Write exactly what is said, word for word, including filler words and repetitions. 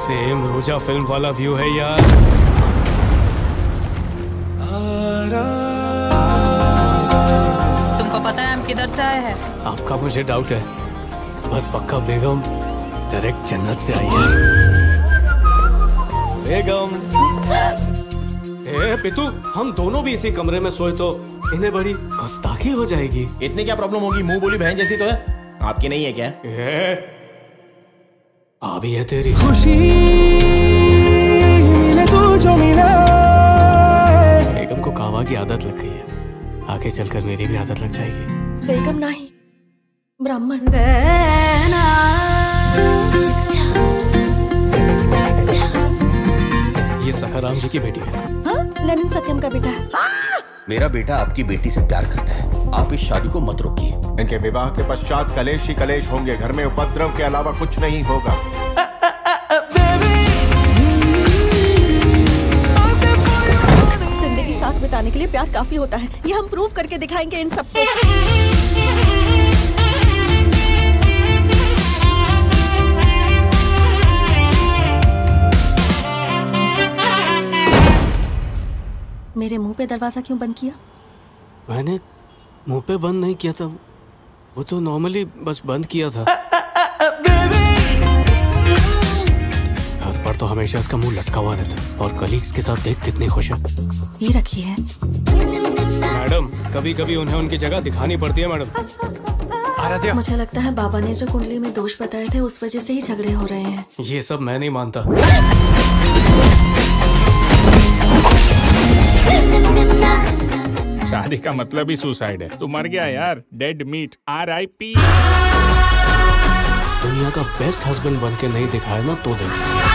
Same रोजा film वाला view है यार। तुमको पता है हम किधर से आए हैं? आपका मुझे डाउट है, पर पक्का बेगम डायरेक्ट जन्नत से आई है। बेगम, ए पितू, हम दोनों भी इसी कमरे में सोए तो इन्हें बड़ी गुस्ताखी हो जाएगी। इतनी क्या प्रॉब्लम होगी? मुंह बोली बहन जैसी तो है, आपकी नहीं है क्या? भाभी है तेरी। खुशी मिले तू जो मिला। बेगम को कावा की आदत लग गई है, आगे चलकर मेरी भी आदत लग जाएगी। बेगम नहीं, ब्राह्मण। ये सखाराम जी की बेटी है। हाँ? लेनिन सत्यम का बेटा है। मेरा बेटा आपकी बेटी से प्यार करता है, आप इस शादी को मत रोकिए। इनके विवाह के पश्चात कलेश ही कलेश होंगे, घर में उपद्रव के अलावा कुछ नहीं होगा। जिंदगी साथ बिताने के लिए प्यार काफी होता है, ये हम प्रूव करके दिखाएंगे इन सबको। मेरे मुंह पे दरवाजा क्यों बंद किया? मैंने मुंह पे बंद नहीं किया था, वो तो नॉर्मली बस बंद किया था। घर पर तो हमेशा इसका मुंह लटका हुआ रहता है और कलीग्स के साथ देख कितनी खुश है। ये रखी है। मैडम, कभी कभी उन्हें उनकी जगह दिखानी पड़ती है मैडम। आराध्या, मुझे लगता है बाबा ने जो कुंडली में दोष बताए थे उस वजह से ही झगड़े हो रहे हैं। ये सब मैं नहीं मानता। शादी का मतलब ही सुसाइड है। तू मर गया यार, dead meat, R I P. दुनिया का बेस्ट हस्बैंड बन के नहीं दिखाया ना तो देख।